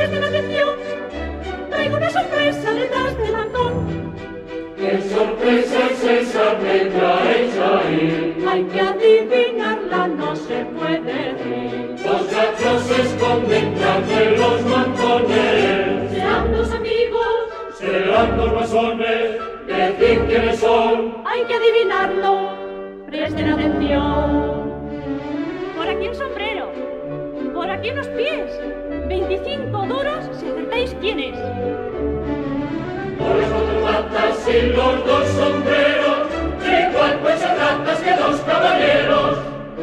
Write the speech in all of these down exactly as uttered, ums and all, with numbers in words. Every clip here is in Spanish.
presten atención, traigo una sorpresa detrás del andón. ¡Qué sorpresa es esa que traéis ahí! Hay que adivinarla, no se puede ir. Los gachos se esconden tras de los mantones. Serán los amigos, Serán los masones, decid quiénes son. hay que adivinarlo, presten atención. Por aquí un sombrero, por aquí unos pies, veinticinco duros si acertáis quién es. Por las cuatro patas y los dos sombreros, igual pues se tratas que dos caballeros.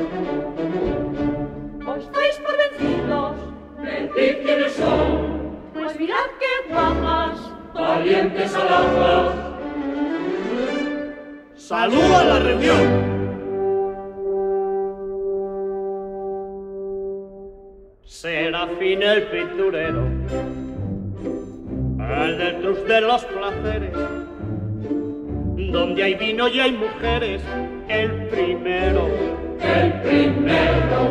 ¿Os dais por vencidos? Decid quiénes son, Pues mirad qué guapas. valientes alhajas. ¡Saludo a la reunión! Serafín el pinturero, el del trus de los placeres, donde hay vino y hay mujeres, el primero. El primero.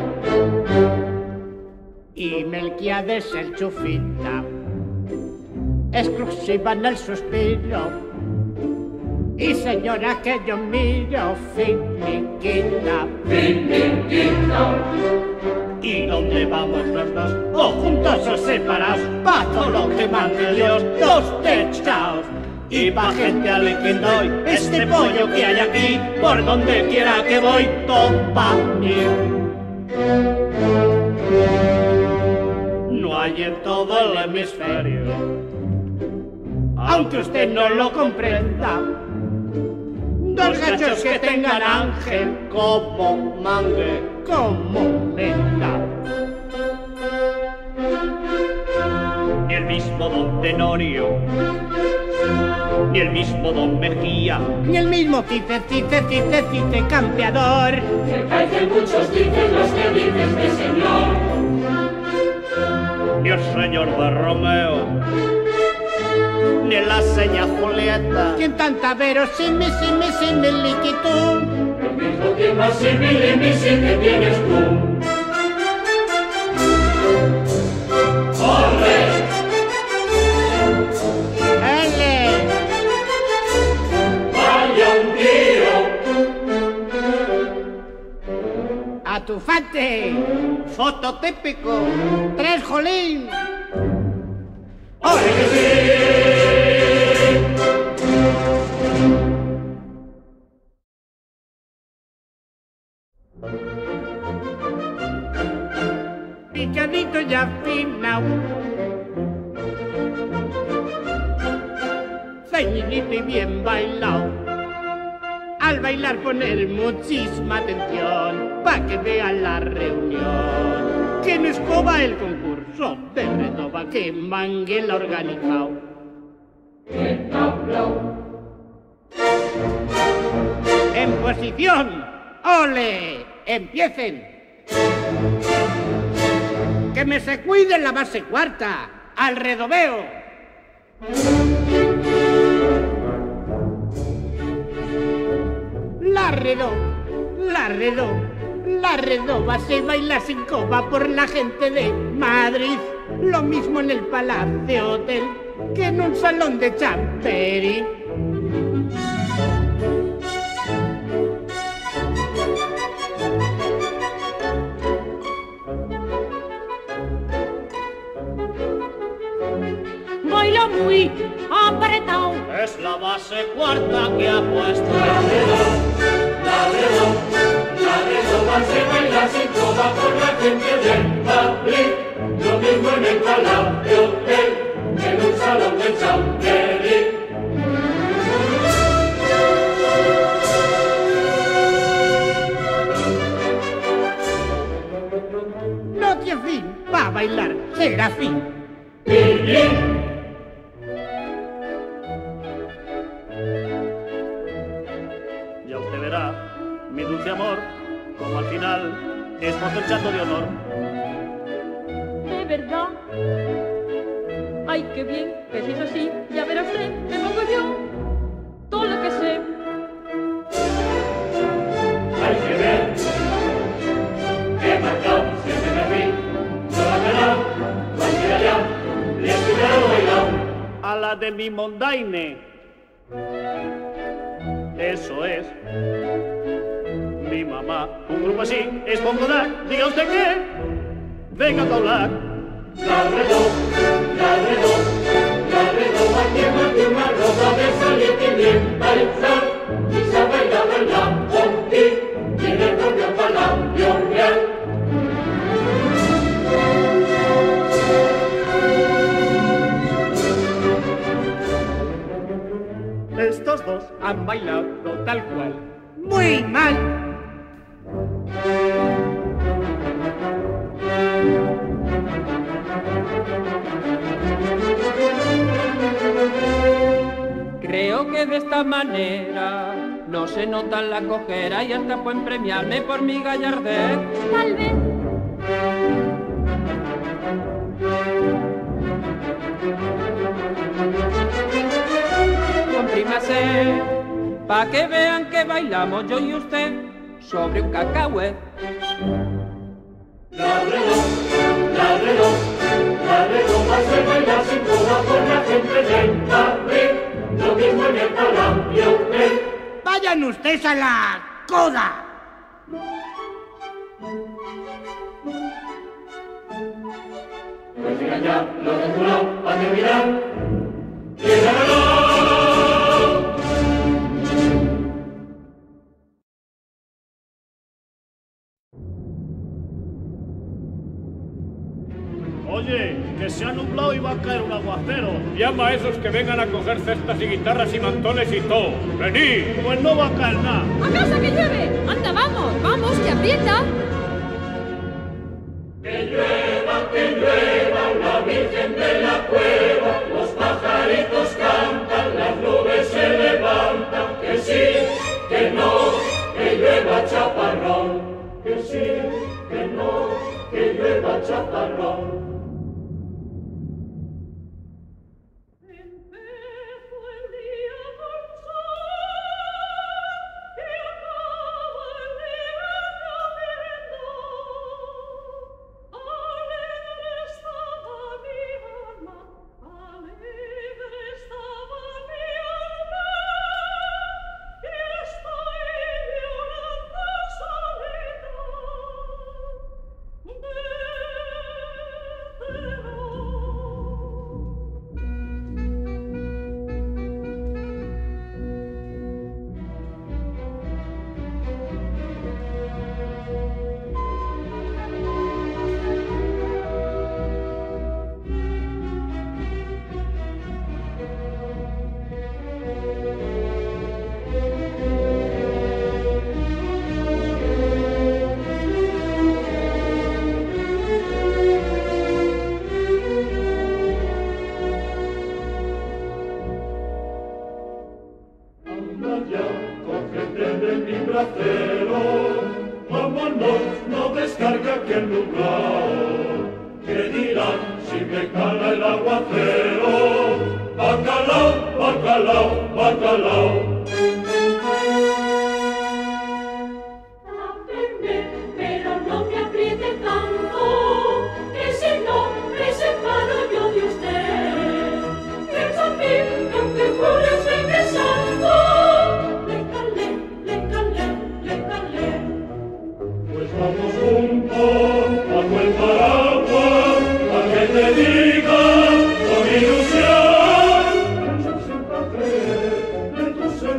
Y Melquiades el chufita, exclusiva en el suspiro. Y señora que yo miro, finiquita. Finiquita. ¿Y dónde vamos los dos? O juntos o separados, pa' todo lo que mande Dios, dos techaos. Y pa' gente a la que doy, este pollo que hay aquí, por donde quiera que voy, todo pa' mí. No hay en todo el hemisferio, aunque usted no lo comprenda, dos gachos que tengan ángel como mangue, como menda. Ni el mismo don Tenorio, ni el mismo don Mejía, Ni el mismo Tite, Tite, Tite, Tite, campeador. Que caen muchos dices los que dices mi señor. ni el señor de Romeo, ni la seña Julieta, Quien tanta verosímil, símil, símil, liquitud. Lo mismo que más similimisil que tienes tú. ¡Ole! ¡Ele! ¡Vaya un tío! ¡Atufate! fototípico. ¡Tres jolín! ¡Ole que sí! Picadito y afinao, ceñidito y bien bailao. Al bailar poner muchísima atención, pa' que vean la reunión. ¿Quién escoba el concurso de Redova que Mangue la ha organizado? En posición, ¡ole! ¡Empiecen! ¡Que me se cuide la base cuarta! ¡Al redoveo! La redó, la redó, la redoba se baila sin coba por la gente de Madrid. Lo mismo en el Palacio Hotel que en un salón de Chamberí. Baila muy apretado. Es la base cuarta que ha puesto. La redó, la redó, la redó se baila sin coba por la gente de Madrid. Lo mismo en el Palacio Hotel que en un salón de Chamberí. No tiene fin, va a bailar, será fin. ¡Pillín! Ya usted verá, mi dulce amor, como al final es por el chato de honor. ¿De verdad? Ay, qué bien, que si es así, ya verá usted, me pongo yo todo lo que sé. Hay que ver qué marcado se me vi. No la verá, cualquiera ya. boda de mi Mondaine. Eso es. Mi mamá, un grupo así, es popular. Diga usted qué. Venga a hablar. La redó, la redó, la redó, mantiene de una ropa de salir que bien bailar. Y se baila, baila, con ti, tiene el propio palacio real. Estos dos han bailado tal cual. Muy mal. Creo que de esta manera no se nota la cojera y hasta pueden premiarme por mi gallardez. Tal vez. Comprímase, pa' que vean que bailamos yo y usted sobre un cacahuete. La redó, la redó, la redó, hace bailar sin coda por la gente del Madrid. Lo mismo en el palacio del... Vayan ustedes a la coda. Pues digan ya, los del jurado, a terminar. ¡Y ganará! Oye, que se ha nublado y va a caer un aguacero. Llama a esos que vengan a coger cestas y guitarras y mantones y todo. ¡Venid! Pues no va a caer nada. ¡A casa que llueve! ¡Anda, vamos! ¡Vamos, que aprieta! Que llueva, que llueva, la Virgen de la Cueva, los pajaritos cantan, las nubes se levantan, que sí, que no, que llueva chaparrón, que sí, que no, que llueva chaparrón. Vámonos, no descarga aquel nublado. ¿Qué dirán si me cala el aguacero? Bacalao, bacalao, bacalao. Tápeme, pero no me apriete tanto, que si no me separo yo de usted. Piensa a mí, que aunque jures regresando, le calé, le calé, le calé. Pues vamos juntos bajo el paraguas, a que te diga con ilusión. Yo siempre creer de tu ser.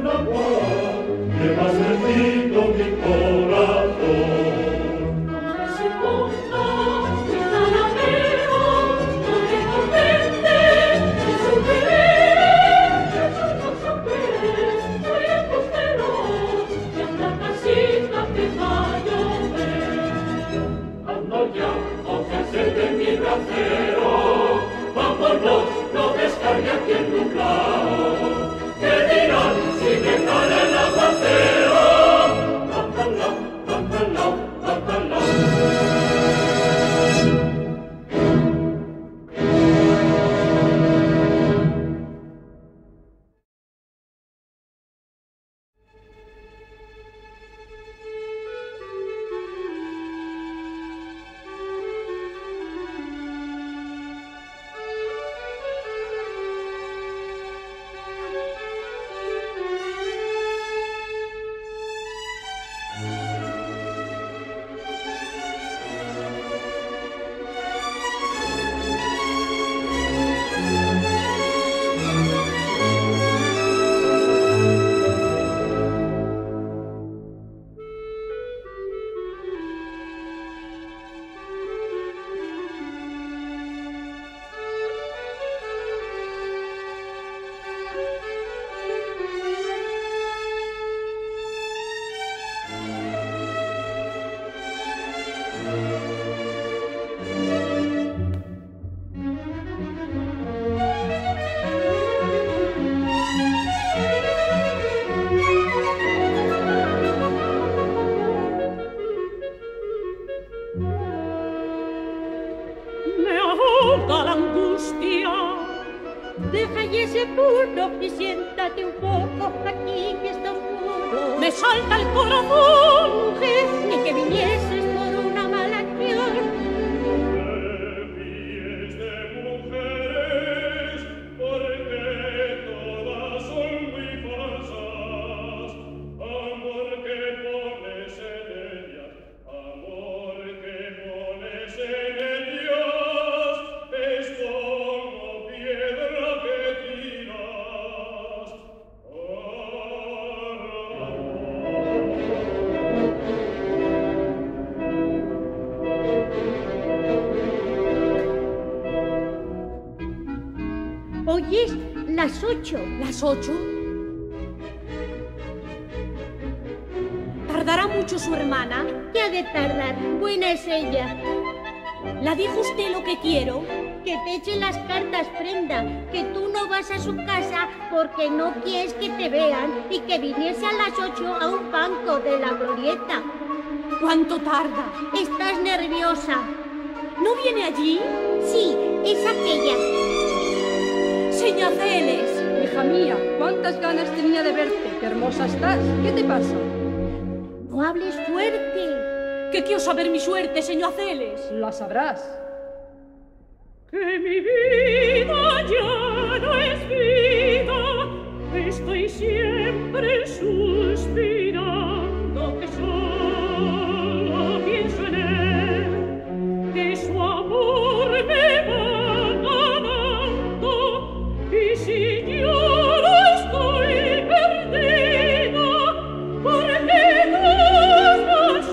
Deja y ese puro y siéntate un poco aquí que está oscuro. Me salta el corazón, mujer, ni que vinieses por una mala acción. ¿Oyes? Las ocho. ¿Las ocho? ¿Tardará mucho su hermana? ¿Qué ha de tardar? Buena es ella. ¿La dijo usted lo que quiero? Que te eche las cartas, prenda, que tú no vas a su casa porque no quieres que te vean y que viniese a las ocho a un banco de la glorieta. ¿Cuánto tarda? Estás nerviosa. ¿No viene allí? Sí, es aquella. Señor Celes. Hija mía, cuántas ganas tenía de verte. Qué hermosa estás. ¿Qué te pasa? No hables fuerte. Que quiero saber mi suerte, señor Celes. La sabrás. Que mi vida ya no es vida. Estoy siempre suspirando que solo pienso en él. Que su amor me va ganando. Y si yo no estoy perdida, porque tú vas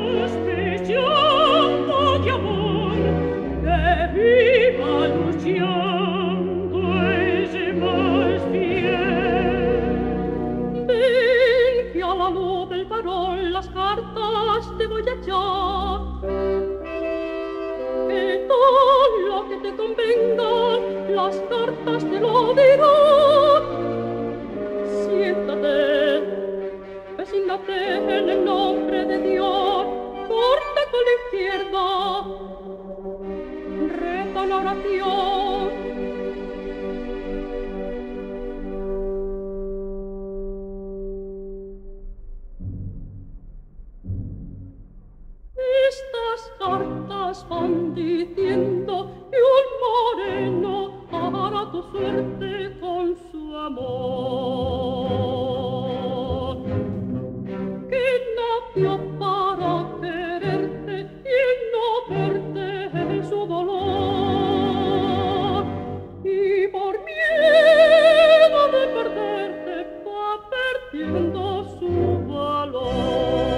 sospechando de amor, que viva luchando es más fiel. Ven que a la luz del farol las cartas te voy a echar, que todo lo que te convenga las cartas te lo dirán. Siéntate, persígnate en el nombre de Dios, corta con la izquierda, reza la oración. Estas cartas van diciendo que un moreno hará tu suerte con su amor, que nació para quererte y no verte su dolor, y por miedo de perderte va perdiendo su valor.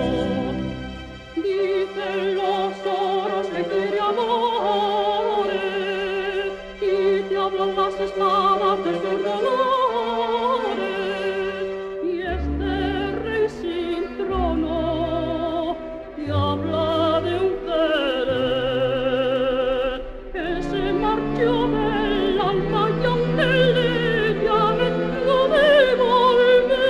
Dicen los oros que quiere amores y te hablan las espadas de sus dolores, y este rey sin trono te habla de un querer que se marchó del alma y aunque le llamen no devolver.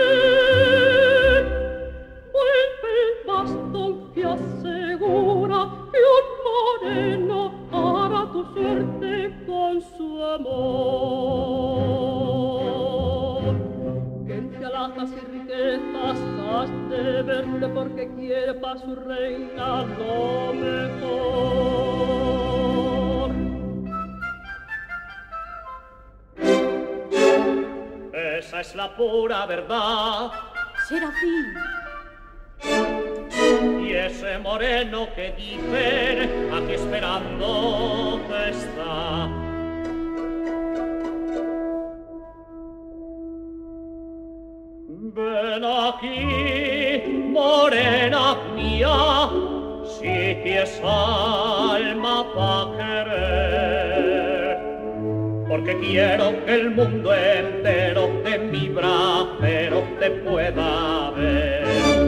Vuelve el bastón que asegura que un moreno hará tu suerte con su amor. Que entre alhajas y riquezas has de verte porque quiere pa' su reina lo mejor. Esa es la pura verdad. Serafín. Y ese moreno que dicen aquí esperando está. Ven aquí, morena mía, si tienes alma pa' querer, porque quiero que el mundo entero de mi bracero te pueda ver.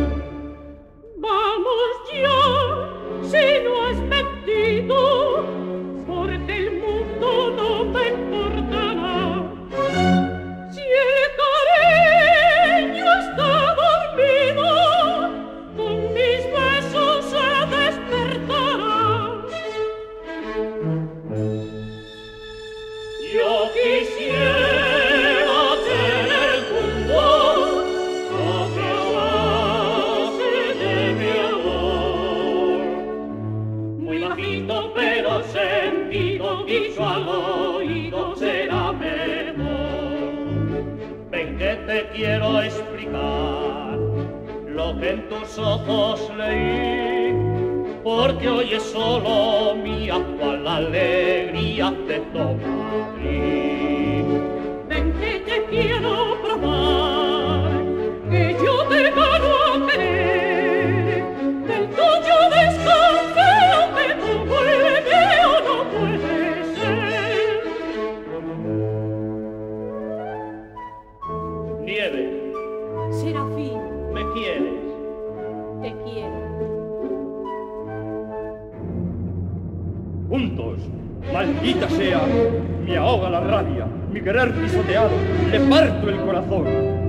Vamos ya, si no has mentido, porque el mundo no me importará. Si el cariño está dormido, con mis besos se despertará. Yo quiero quisiera tener junto lo que amase de mi amor. Muy bajito pero sentido, dicho al oído será mejor. Ven que te quiero explicar lo que en tus ojos leí, porque hoy es solo mía cual alegría de todo Madrid. Ven que te quiero probar, que yo te gano a querer, del tuyo desconfío que tú vuelve o no puede ser. Nieve, Serafín, ¿me quieres? te quiero. Juntos, maldita sea, me ahoga la rabia, mi querer pisoteado, le parto el corazón.